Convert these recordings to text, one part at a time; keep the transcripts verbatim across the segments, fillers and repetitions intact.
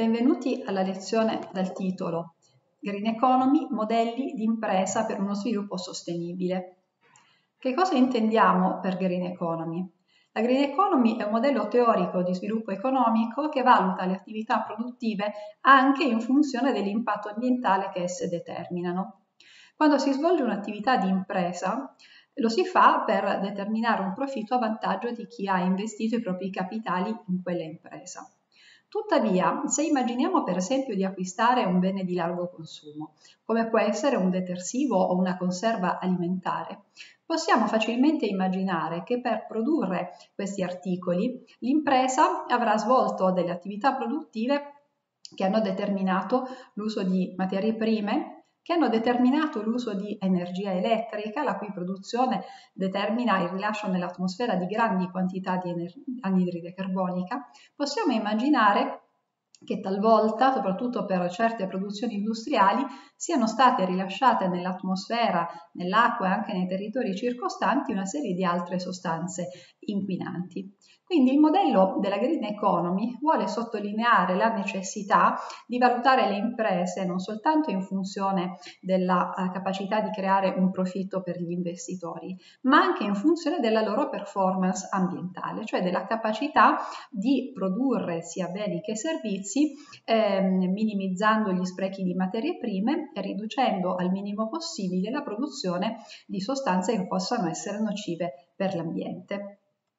Benvenuti alla lezione dal titolo Green Economy, modelli di impresa per uno sviluppo sostenibile. Che cosa intendiamo per Green Economy? La Green Economy è un modello teorico di sviluppo economico che valuta le attività produttive anche in funzione dell'impatto ambientale che esse determinano. Quando si svolge un'attività di impresa, lo si fa per determinare un profitto a vantaggio di chi ha investito i propri capitali in quella impresa. Tuttavia, se immaginiamo per esempio di acquistare un bene di largo consumo, come può essere un detersivo o una conserva alimentare, possiamo facilmente immaginare che per produrre questi articoli l'impresa avrà svolto delle attività produttive che hanno determinato l'uso di materie prime, che hanno determinato l'uso di energia elettrica, la cui produzione determina il rilascio nell'atmosfera di grandi quantità di anidride carbonica. Possiamo immaginare che talvolta, soprattutto per certe produzioni industriali, siano state rilasciate nell'atmosfera, nell'acqua e anche nei territori circostanti una serie di altre sostanze inquinanti. Quindi il modello della Green Economy vuole sottolineare la necessità di valutare le imprese non soltanto in funzione della uh, capacità di creare un profitto per gli investitori, ma anche in funzione della loro performance ambientale, cioè della capacità di produrre sia beni che servizi, ehm, minimizzando gli sprechi di materie prime e riducendo al minimo possibile la produzione di sostanze che possano essere nocive per l'ambiente.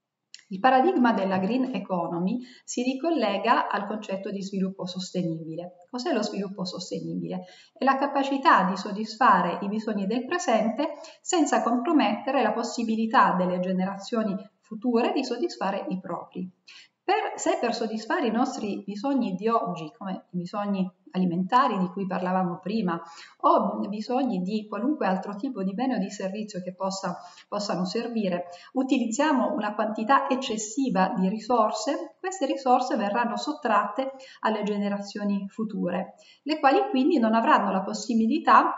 Il paradigma della Green Economy si ricollega al concetto di sviluppo sostenibile. Cos'è lo sviluppo sostenibile? È la capacità di soddisfare i bisogni del presente senza compromettere la possibilità delle generazioni future di soddisfare i propri. Per, se per soddisfare i nostri bisogni di oggi, come i bisogni alimentari di cui parlavamo prima, o bisogni di qualunque altro tipo di bene o di servizio che possa, possano servire, utilizziamo una quantità eccessiva di risorse, queste risorse verranno sottratte alle generazioni future, le quali quindi non avranno la possibilità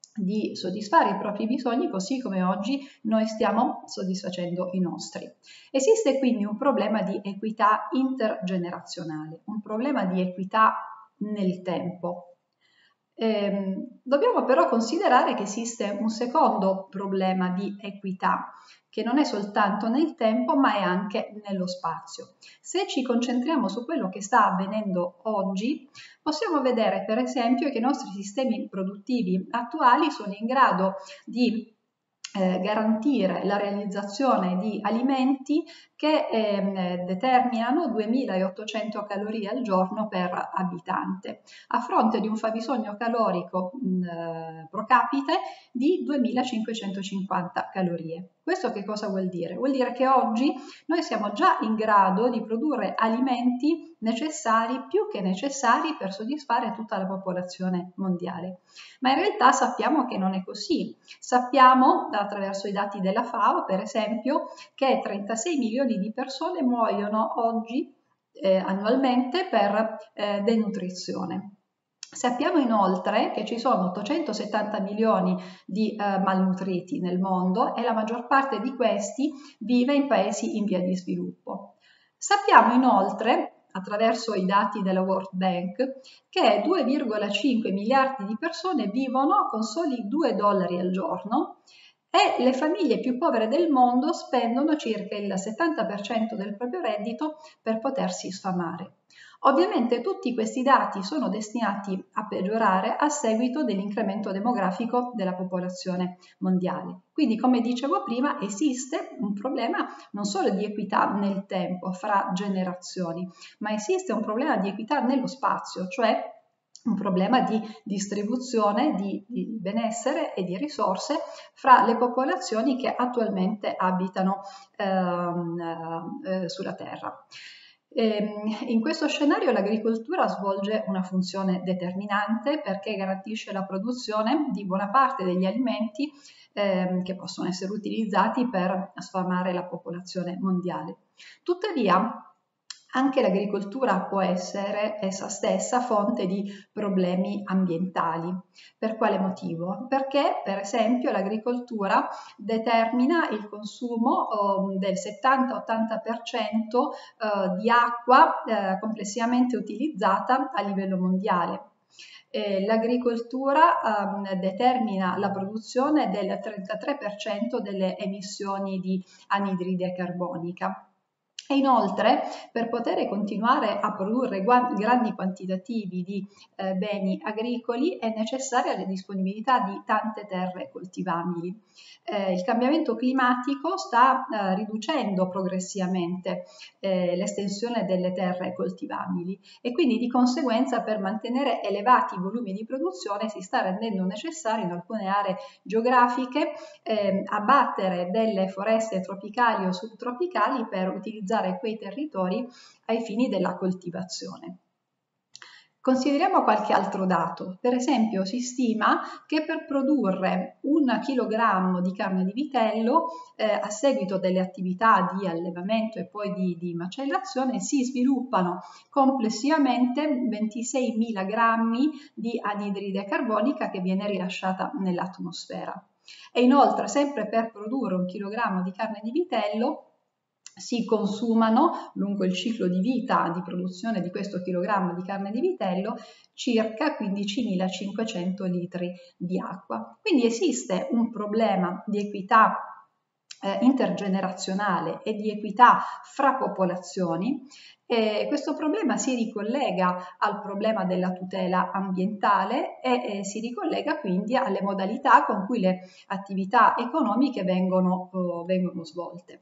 di soddisfare i propri bisogni così come oggi noi stiamo soddisfacendo i nostri. Esiste quindi un problema di equità intergenerazionale, un problema di equità nel tempo. Eh, dobbiamo però considerare che esiste un secondo problema di equità, che non è soltanto nel tempo ma è anche nello spazio. Se ci concentriamo su quello che sta avvenendo oggi, possiamo vedere per esempio che i nostri sistemi produttivi attuali sono in grado di eh, garantire la realizzazione di alimenti che eh, determinano duemilaottocento calorie al giorno per abitante, a fronte di un fabbisogno calorico mh, pro capite di duemilacinquecentocinquanta calorie. Questo che cosa vuol dire? Vuol dire che oggi noi siamo già in grado di produrre alimenti necessari, più che necessari, per soddisfare tutta la popolazione mondiale. Ma in realtà sappiamo che non è così. Sappiamo, attraverso i dati della FAO, per esempio, che trentasei milioni di persone muoiono oggi eh, annualmente per eh, denutrizione. Sappiamo inoltre che ci sono ottocentosettanta milioni di eh, malnutriti nel mondo e la maggior parte di questi vive in paesi in via di sviluppo. Sappiamo inoltre, attraverso i dati della World Bank, che due virgola cinque miliardi di persone vivono con soli due dollari al giorno e le famiglie più povere del mondo spendono circa il settanta per cento del proprio reddito per potersi sfamare. Ovviamente tutti questi dati sono destinati a peggiorare a seguito dell'incremento demografico della popolazione mondiale. Quindi, come dicevo prima, esiste un problema non solo di equità nel tempo fra generazioni, ma esiste un problema di equità nello spazio, cioè un problema di distribuzione di, di benessere e di risorse fra le popolazioni che attualmente abitano ehm, eh, sulla Terra. In questo scenario l'agricoltura svolge una funzione determinante perché garantisce la produzione di buona parte degli alimenti eh, che possono essere utilizzati per sfamare la popolazione mondiale. Tuttavia, Anche l'agricoltura può essere essa stessa fonte di problemi ambientali. Per quale motivo? Perché, per esempio, l'agricoltura determina il consumo eh, del settanta ottanta per cento eh, di acqua eh, complessivamente utilizzata a livello mondiale. Eh, l'agricoltura ehm, determina la produzione del trentatré per cento delle emissioni di anidride carbonica. E inoltre, per poter continuare a produrre grandi quantitativi di eh, beni agricoli è necessaria la disponibilità di tante terre coltivabili. Eh, il cambiamento climatico sta eh, riducendo progressivamente eh, l'estensione delle terre coltivabili e quindi di conseguenza per mantenere elevati volumi di produzione si sta rendendo necessario in alcune aree geografiche eh, abbattere delle foreste tropicali o subtropicali per utilizzare quei territori ai fini della coltivazione. Consideriamo qualche altro dato. Per esempio, si stima che per produrre un chilogrammo di carne di vitello, eh, a seguito delle attività di allevamento e poi di, di macellazione, si sviluppano complessivamente ventiseimila grammi di anidride carbonica che viene rilasciata nell'atmosfera. E inoltre, sempre per produrre un chilogrammo di carne di vitello, si consumano lungo il ciclo di vita di produzione di questo chilogrammo di carne di vitello circa quindicimilacinquecento litri di acqua. Quindi esiste un problema di equità eh, intergenerazionale e di equità fra popolazioni. E questo problema si ricollega al problema della tutela ambientale e eh, si ricollega quindi alle modalità con cui le attività economiche vengono, oh, vengono svolte.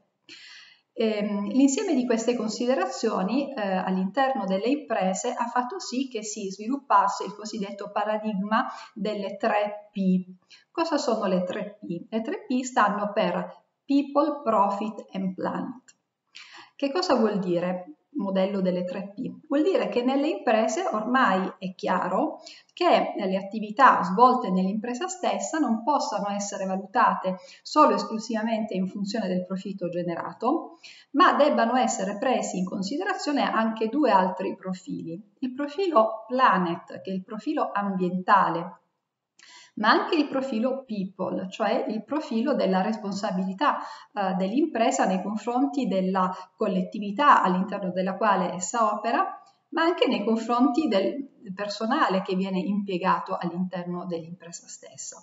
L'insieme di queste considerazioni eh, all'interno delle imprese ha fatto sì che si sviluppasse il cosiddetto paradigma delle tre P. Cosa sono le tre P? Le tre P stanno per People, Profit and Planet. Che cosa vuol dire modello delle tre P? Vuol dire che nelle imprese ormai è chiaro che le attività svolte nell'impresa stessa non possano essere valutate solo e esclusivamente in funzione del profitto generato, ma debbano essere presi in considerazione anche due altri profili. Il profilo Planet, che è il profilo ambientale, ma anche il profilo people, cioè il profilo della responsabilità eh, dell'impresa nei confronti della collettività all'interno della quale essa opera, ma anche nei confronti del personale che viene impiegato all'interno dell'impresa stessa.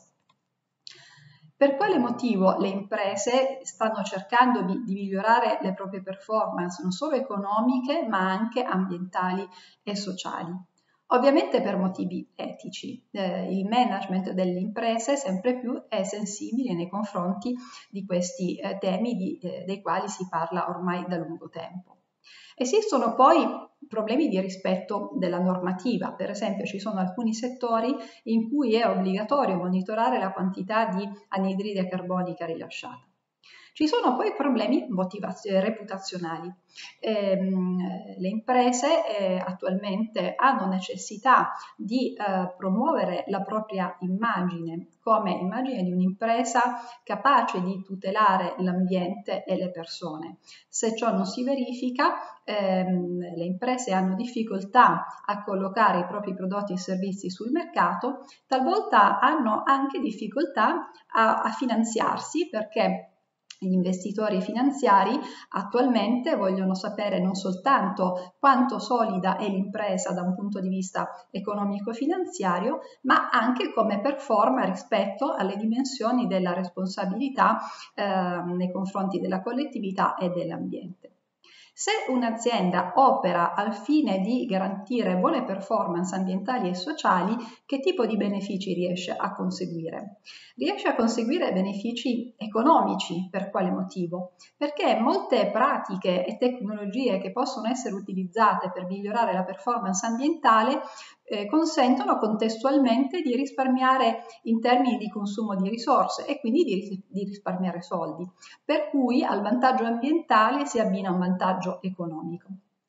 Per quale motivo le imprese stanno cercando di, di migliorare le proprie performance, non solo economiche, ma anche ambientali e sociali? Ovviamente per motivi etici. Eh, il management delle imprese sempre più è sensibile nei confronti di questi eh, temi di, eh, dei quali si parla ormai da lungo tempo. Esistono poi problemi di rispetto della normativa, per esempio ci sono alcuni settori in cui è obbligatorio monitorare la quantità di anidride carbonica rilasciata. Ci sono poi problemi reputazionali. Eh, le imprese eh, attualmente hanno necessità di eh, promuovere la propria immagine come immagine di un'impresa capace di tutelare l'ambiente e le persone. Se ciò non si verifica, ehm, le imprese hanno difficoltà a collocare i propri prodotti e servizi sul mercato, talvolta hanno anche difficoltà a, a finanziarsi perché gli investitori finanziari attualmente vogliono sapere non soltanto quanto solida è l'impresa da un punto di vista economico-finanziario, ma anche come performa rispetto alle dimensioni della responsabilità eh, nei confronti della collettività e dell'ambiente. Se un'azienda opera al fine di garantire buone performance ambientali e sociali, che tipo di benefici riesce a conseguire? Riesce a conseguire benefici economici. Per quale motivo? Perché molte pratiche e tecnologie che possono essere utilizzate per migliorare la performance ambientale eh, consentono contestualmente di risparmiare in termini di consumo di risorse e quindi di, di risparmiare soldi, per cui al vantaggio ambientale si abbina un vantaggio economico.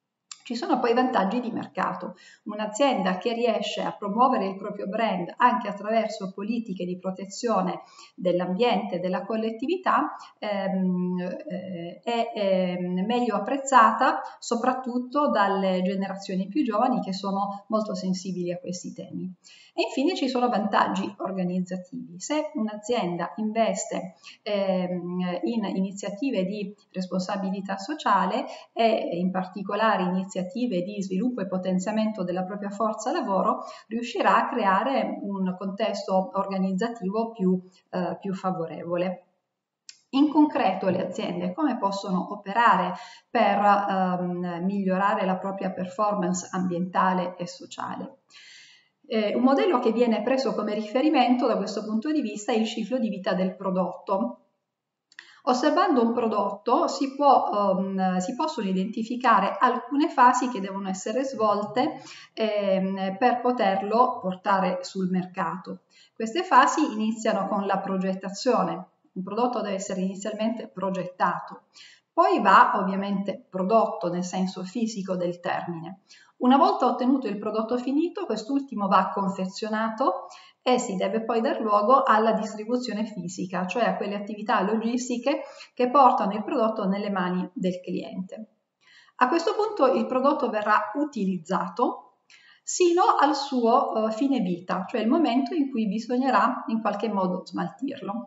Ci sono poi vantaggi di mercato. Un'azienda che riesce a promuovere il proprio brand anche attraverso politiche di protezione dell'ambiente e della collettività ehm, eh, è ehm, meglio apprezzata soprattutto dalle generazioni più giovani che sono molto sensibili a questi temi. E infine ci sono vantaggi organizzativi. Se un'azienda investe ehm, in iniziative di responsabilità sociale e in particolare iniziative di sviluppo e potenziamento della propria forza lavoro, riuscirà a creare un contesto organizzativo più, eh, più favorevole. In concreto le aziende come possono operare per ehm, migliorare la propria performance ambientale e sociale? Eh, un modello che viene preso come riferimento da questo punto di vista è il ciclo di vita del prodotto. Osservando un prodotto si, può, um, si possono identificare alcune fasi che devono essere svolte ehm, per poterlo portare sul mercato. Queste fasi iniziano con la progettazione. Un prodotto deve essere inizialmente progettato, poi va ovviamente prodotto nel senso fisico del termine. Una volta ottenuto il prodotto finito, quest'ultimo va confezionato e si deve poi dar luogo alla distribuzione fisica, cioè a quelle attività logistiche che portano il prodotto nelle mani del cliente. A questo punto il prodotto verrà utilizzato sino al suo eh, fine vita, cioè il momento in cui bisognerà in qualche modo smaltirlo.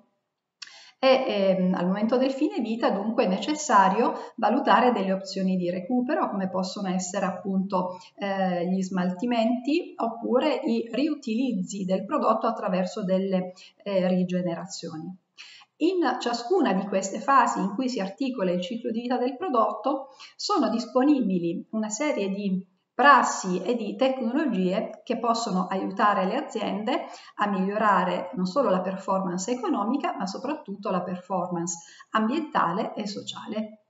E ehm, al momento del fine vita dunque è necessario valutare delle opzioni di recupero come possono essere appunto eh, gli smaltimenti oppure i riutilizzi del prodotto attraverso delle eh, rigenerazioni. In ciascuna di queste fasi in cui si articola il ciclo di vita del prodotto sono disponibili una serie di prassi e di tecnologie che possono aiutare le aziende a migliorare non solo la performance economica, ma soprattutto la performance ambientale e sociale.